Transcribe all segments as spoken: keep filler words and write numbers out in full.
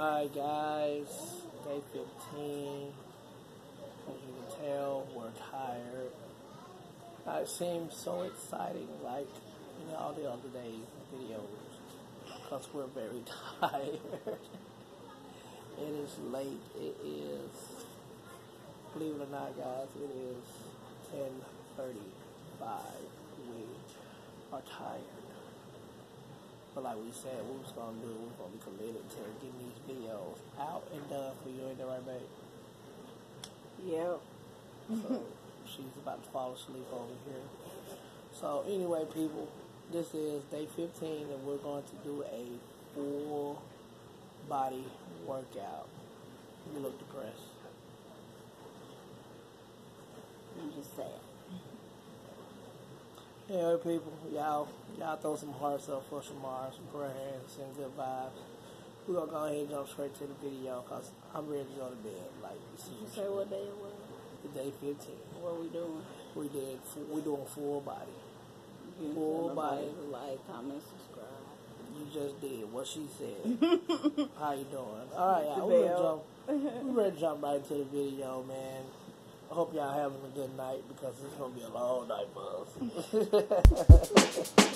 Alright guys, day fifteen. As you can tell, we're tired. Now, it seems so exciting like you know, all the other days videos because we're very tired. It is late. It is, believe it or not guys, it is ten thirty-five. We are tired. But like we said, what we was going to do, we was going to be committed to getting these videos out and done for you. Ain't that right, babe? Yep. So, she's about to fall asleep over here. So, anyway, people, this is day fifteen, and we're going to do a full body workout. You look depressed. I'm just sad. Anyway, people, y'all, y'all throw some hearts up for Shamar, some prayers, and good vibes. We're going to go ahead and jump straight to the video because I'm ready to go to bed. Like, Did you say what day it was? Day fifteen. What we doing? We did. We doing full body. You Full body. Like, comment, subscribe. You just did what she said. How you doing? All right, y'all. We ready to jump. We ready to jump right into the video, man. I hope y'all having a good night because it's gonna be a long night for us.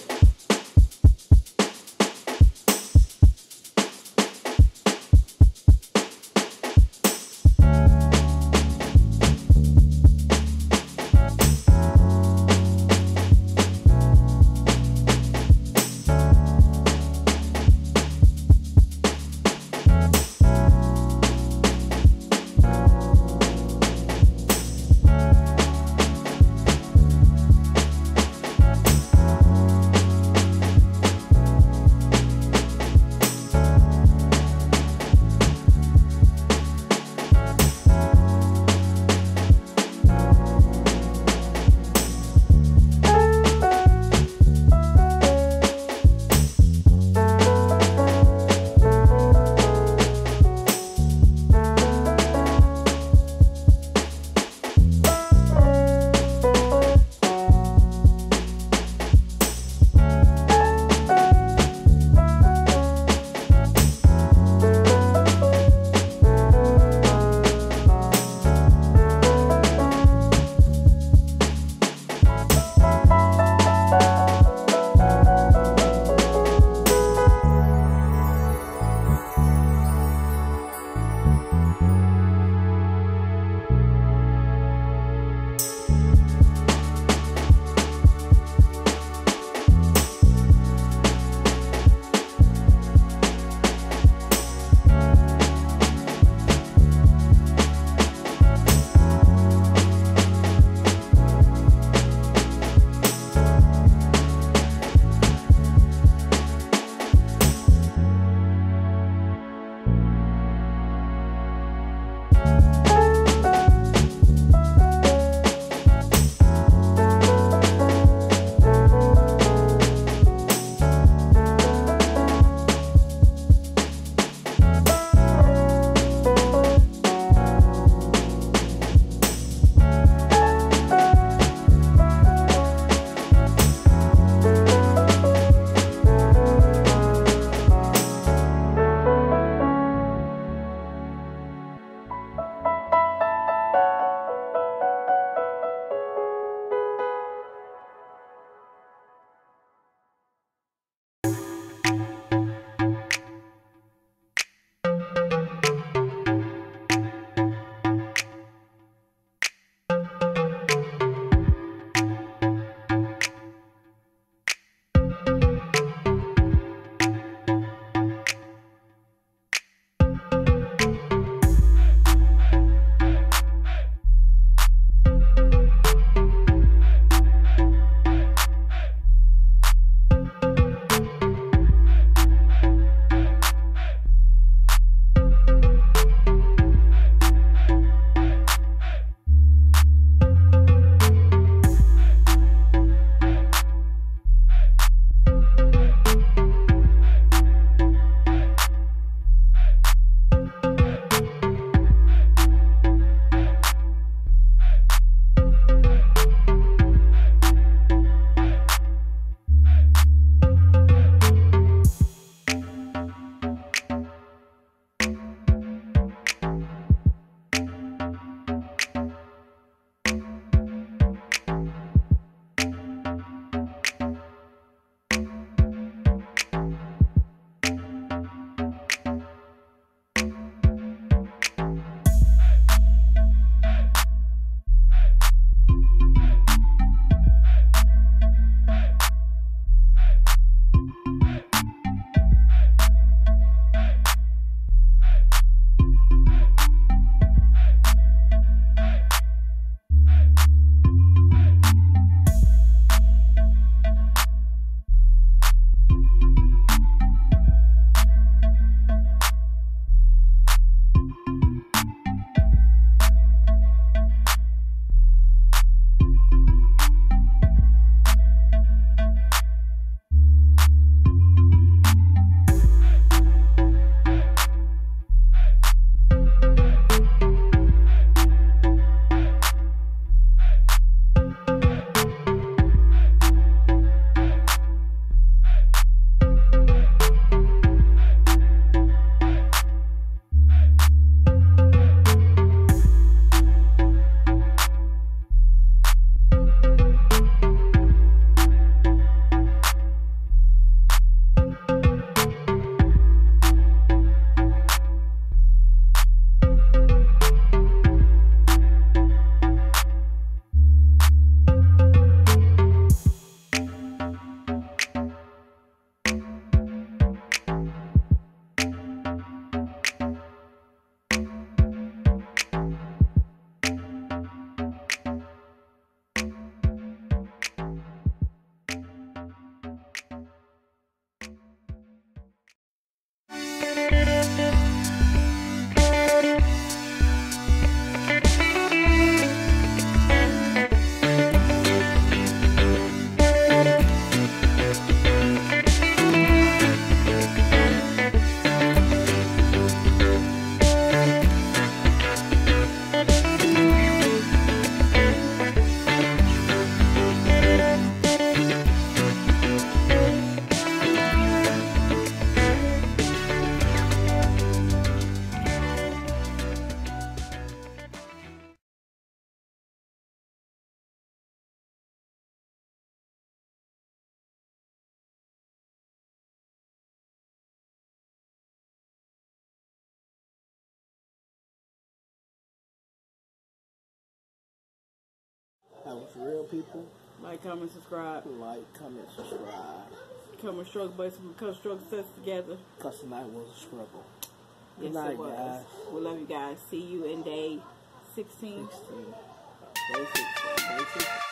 was real, people. Like, comment, subscribe. Like, comment, subscribe. Come and struggle, but we come struggle sets together. Because tonight was a struggle. Good Yes, night, it was. guys. We love you guys. See you in day sixteen. sixteen. Day sixteen. Day sixteen.